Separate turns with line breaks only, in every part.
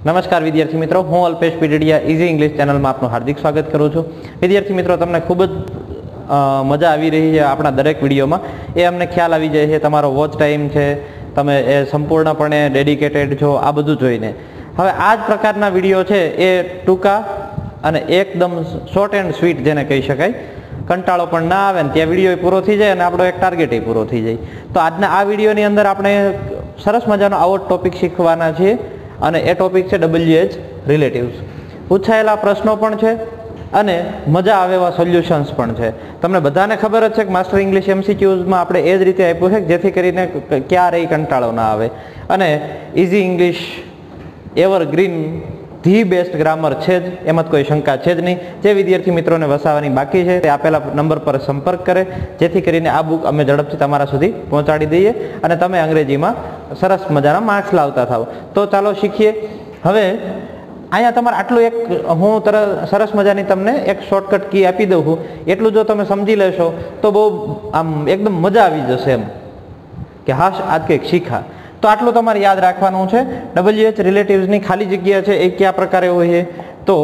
नमस्कार विद्यार्थी मित्रों, हूँ अल्पेश पीडीडिया इजी इंग्लिश चैनल में आपનું हार्दिक स्वागत करूँ છું। विद्यार्थी मित्रों, તમને ખૂબ જ મજા આવી રહી છે આપણા દરેક વિડીયોમાં, એ અમને ખ્યાલ આવી જાય છે। તમારો વોચ ટાઈમ છે, તમે એ સંપૂર્ણપણે ડેડિકેટેડ છો આ બધું જોઈને। હવે આ જ પ્રકારના વિડીયો છે એ ટૂંકા અને એકદમ શોર્ટ એન્ડ સ્વીટ જેને કહી શકાય, કંટાળો પણ ના આવે ને ત્યાં વિડીયો પૂરો થઈ જાય અને આપણો એક ટાર્ગેટ પૂરો થઈ જાય। તો આજના આ વિડીયોની અંદર આપણે સરસ મજાનો આવો ટોપિક શીખવાના છીએ અને એ ટોપિક છે WH રિલેટિવ્સ। પૂછાયેલા પ્રશ્નો પણ છે અને મજા આવે એવા સોલ્યુશન્સ પણ છે। તમને બધાને ખબર જ છે કે માસ્ટર ઇંગ્લિશ MCQS માં આપણે એ જ રીતે આપ્યું છે જેથી કરીને ક્યારેય કંટાળો ના આવે અને easy English evergreen the best grammar છે જ, એમાં કોઈ શંકા છે જ નહીં। જે વિદ્યાર્થી મિત્રોને વસાવવાની બાકી છે તે આપેલા નંબર પર સંપર્ક કરે જેથી કરીને આ બુક અમે ઝડપથી તમારા સુધી પહોંચાડી દઈએ અને તમે અંગ્રેજીમાં સરસ મજાના માર્ક્સ લાવતા થાવ। તો ચાલો શીખીએ। હવે અહીંયા તમારે આટલું એક હું સરસ મજાની તમને એક શોર્ટકટ કી આપી દઉં છું, એટલું જો તમે સમજી લેશો તો બહુ આમ એકદમ મજા આવી જશે એમ કે હાશ આજ કંઈક શીખા। તો આટલું તમારે યાદ રાખવાનું છે। WH રિલેટિવ્સની ખાલી જગ્યા છે એ કયા પ્રકારે હોય તો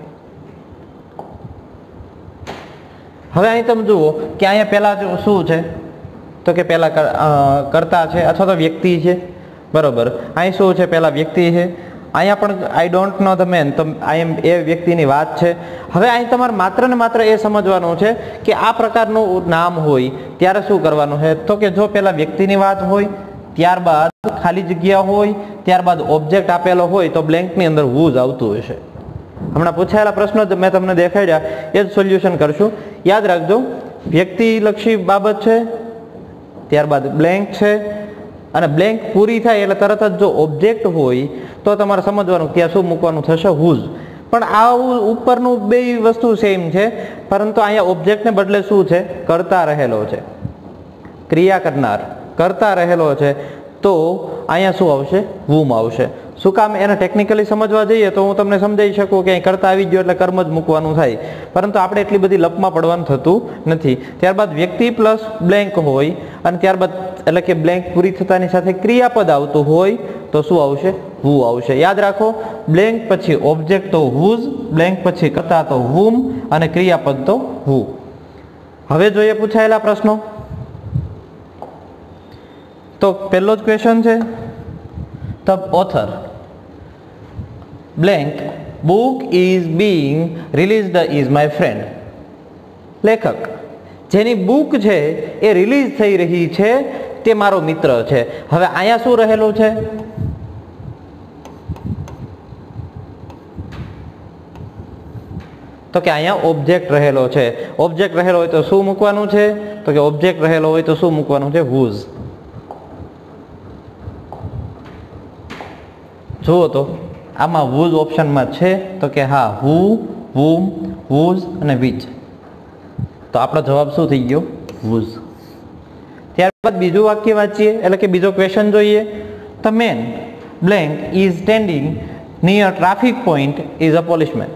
હવે અહીં તમે જુઓ કે અહીંયા પહેલા શું છે તો કે પહેલા કર્તા છે અથવા તો વ્યક્તિ છે, બરોબર। અહીં શું છે, પહેલા વ્યક્તિ છે। અહીંયા પણ I don't know the man, તો એ વ્યક્તિની વાત છે। હવે અહીં તમારે માત્ર ને માત્ર એ સમજવાનું છે કે આ પ્રકારનું નામ હોય ત્યારે શું કરવાનું છે તો કે જો પહેલા વ્યક્તિની વાત હોય, ત્યારબાદ ખાલી જગ્યા હોય, ત્યારબાદ ઓબ્જેક્ટ આપેલો હોય તો બ્લેન્કની અંદર whose આવતું હશે। હમણાં પૂછાયેલા પ્રશ્નો મેં તમને દેખાડ્યા એ જ સોલ્યુશન કરશું। યાદ રાખજો, વ્યક્તિલક્ષી બાબત છે, ત્યારબાદ બ્લેન્ક છે અને બ્લેન્ક પૂરી થાય એટલે તરત જ જો ઓબ્જેક્ટ હોય તો તમારે સમજવાનું ત્યાં શું મૂકવાનું થશે, whose। પણ આ ઉપરનું બે વસ્તુ સેમ છે, પરંતુ અહીંયા ઓબ્જેક્ટને બદલે શું છે, કરતા રહેલો છે, ક્રિયા કરનાર કરતા રહેલો છે, તો અહીંયા શું આવશે, whom આવશે। શું કામ એને ટેકનિકલી સમજવા જઈએ તો હું તમને સમજાવી શકું કે અહીં કરતા આવી ગયો એટલે કર્મ જ મૂકવાનું થાય, પરંતુ આપણે એટલી બધી લપમાં પડવાનું થતું નથી। ત્યારબાદ વ્યક્તિ પ્લસ બ્લેન્ક હોય અને ત્યારબાદ એટલે કે બ્લેન્ક પૂરી થતાની સાથે ક્રિયાપદ આવતું હોય તો શું આવશે, who આવશે। યાદ રાખો, બ્લેન્ક પછી ઓબ્જેક્ટ તો whose, બ્લેન્ક પછી કરતા તો whom અને ક્રિયાપદ તો who। હવે જોઈએ પૂછાયેલા પ્રશ્નો। તો પહેલો જ ક્વેશ્ચન છે, the author blank book is being released is my friend. લેખક જેની બુક છે એ રિલીઝ થઈ રહી છે તે મારો મિત્ર છે। હવે અહીંયા શું રહેલું છે, તો કે અહીંયા ઓબ્જેક્ટ રહેલો છે। ઓબ્જેક્ટ રહેલો હોય તો શું મૂકવાનું છે તો કે ઓબ્જેક્ટ રહેલો હોય તો શું મૂકવાનું છે, whose। જુઓ તો આમાં whose ઓપ્શનમાં છે તો કે હા, who, whom, whose અને which। તો આપણો જવાબ શું થઈ ગયો, whose। ત્યારબાદ બીજું વાક્ય વાંચીએ એટલે કે બીજો ક્વેશ્ચન જોઈએ। The man blank is standing near traffic point is a policeman.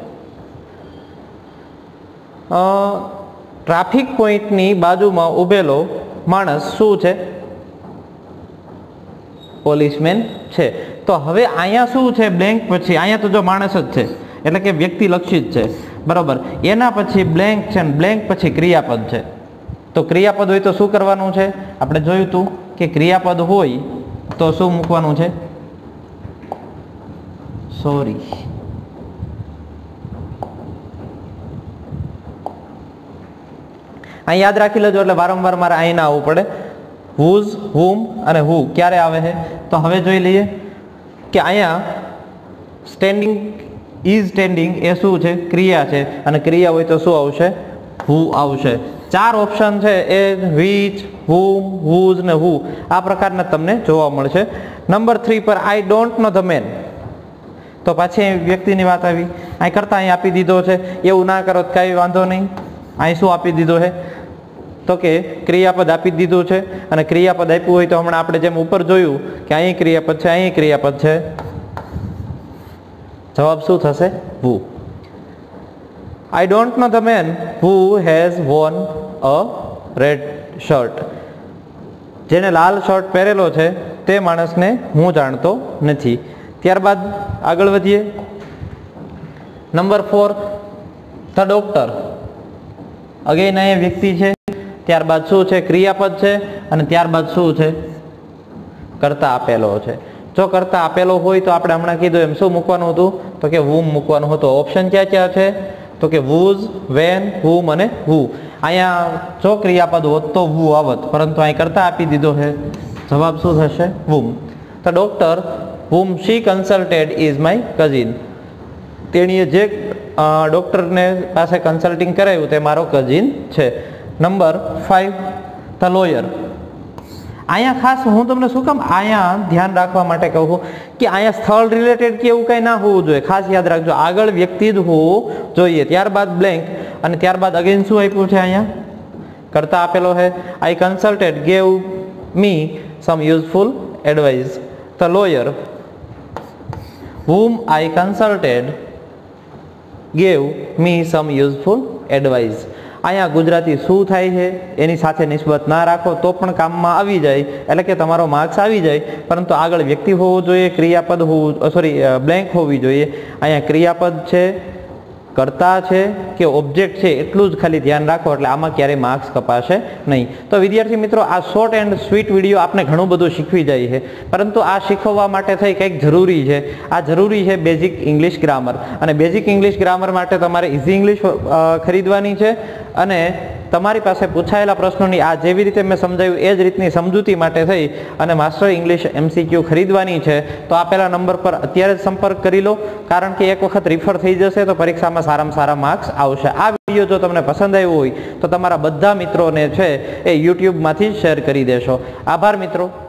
Traffic પોઈન્ટની બાજુમાં ઉભેલો માણસ શું છે, પોલીસમેન છે। તો હવે અહીંયા શું છે, બ્લેન્ક પછી અહીંયા તો જો માણસ જ છે એટલે કે વ્યક્તિ લક્ષિત છે, બરોબર। એના પછી બ્લેન્ક છે ને બ્લેન્ક પછી ક્રિયાપદ છે। તો ક્રિયાપદ હોય તો શું કરવાનું છે, આપણે જોયું હતું કે ક્રિયાપદ હોય તો શું મૂકવાનું છે, સોરી અહીં યાદ રાખી લેજો એટલે વારંવાર મારે અહીં ના આવવું પડે। whose, whom અને who ક્યારે આવે છે તો હવે જોઈ લઈએ કે અહીંયા સ્ટેન્ડિંગ ઇઝ સ્ટેન્ડિંગ એ શું છે, ક્રિયા છે અને ક્રિયા હોય તો શું આવશે, who આવશે। ચાર ઓપ્શન છે એ which, whom, whose ને who આ પ્રકારના તમને જોવા મળશે। નંબર 3 પર I don't know the man, તો પાછી વ્યક્તિની વાત આવી, અહીં કરતા અહીં આપી દીધો છે। એવું ના કરો તો કાંઈ વાંધો નહીં, અહીં શું આપી દીધો છે તો કે ક્રિયાપદ આપી દીધું છે અને ક્રિયાપદ આપ્યું હોય તો હમણાં આપણે જેમ ઉપર જોયું કે અહીં ક્રિયાપદ છે, અહીં ક્રિયાપદ છે, જવાબ શું થશે, who। I don't know the man who has worn a red shirt. જેને લાલ શર્ટ પહેરેલો છે તે માણસને હું જાણતો નથી। ત્યારબાદ આગળ વધીએ. Number 4 the doctor. અગેન અહીંયા વ્યક્તિ છે, ત્યારબાદ શું છે? ક્રિયાપદ છે, અને ત્યારબાદ શું છે? કર્તા આપેલો છે. જો કર્તા આપેલો હોય તો આપણે હમણાં કીધું એમ શું મૂકવાનું હતું? તો કે whom મૂકવાનું હતું. ઓપ્શન ક્યાં ક્યાં છે? તો કે whose, when, whom અને who. અહીંયા જો ક્રિયાપદ હોત તો who આવત, પરંતુ અહીં કર્તા આપી દીધો છે. જવાબ શું થશે? whom. The doctor whom she consulted is my cousin. તેણીએ જે ડોક્ટરને પાસે કન્સલ્ટિંગ કરાવ્યું તે મારો કઝિન છે. Number 5 the lawyer. અહીંયા ખાસ હું તમને શું કામ અહીંયા ધ્યાન રાખવા માટે કહું છું કે અહીંયા સ્થળ રિલેટેડ કે એવું કંઈ ના હોવું જોઈએ. ખાસ યાદ રાખજો, આગળ વ્યક્તિ જ હોવું જોઈએ, ત્યારબાદ બ્લેન્ક, અને ત્યારબાદ અગેન શું આપ્યું છે? અહીંયા કરતા આપેલો છે. I consulted gave me some useful advice. The lawyer whom I consulted gave me some useful advice. અહીંયા ગુજરાતી શું થાય છે એની સાથે નિસ્બત ના રાખો તો પણ કામમાં આવી જાય, એટલે કે તમારો માર્ક્સ આવી જાય, પરંતુ આગળ વ્યક્તિ હોવું જોઈએ, ક્રિયાપદ હોવું, બ્લેન્ક હોવી જોઈએ. અહીંયા ક્રિયાપદ છે, કર્તા છે કે ઓબ્જેક્ટ છે એટલું જ ખાલી ધ્યાન રાખો, એટલે આમાં ક્યારેય માર્ક્સ કપાશે નહીં. તો વિદ્યાર્થી મિત્રો, આ શોર્ટ એન્ડ સ્વીટ વિડીયો આપને ઘણું બધું શીખવી જાય છે, પરંતુ આ શીખવવા માટે થઈ કંઈક જરૂરી છે. આ જરૂરી છે બેઝિક ઇંગ્લિશ ગ્રામર, અને બેઝિક ઇંગ્લિશ ગ્રામર માટે તમારે ઇઝી ઇંગ્લિશ ખરીદવાની છે, અને તમારી પાસે પૂછાયેલા પ્રશ્નોની આ જેવી રીતે મેં સમજાવ્યું એ જ રીતની સમજૂતી માટે થઈ અને માસ્ટર ઇંગ્લિશ MCQ ખરીદવાની છે. તો આપેલા નંબર પર અત્યારે જ સંપર્ક કરી લો, કારણ કે એક વખત રિફર થઈ જશે તો પરીક્ષામાં સારામાં સારા માર્ક્સ આવશે. આ વિડીયો જો તમને પસંદ આવ્યો હોય તો તમારા બધા મિત્રોને છે એ યુટ્યુબમાંથી શેર કરી દેશો. આભાર મિત્રો.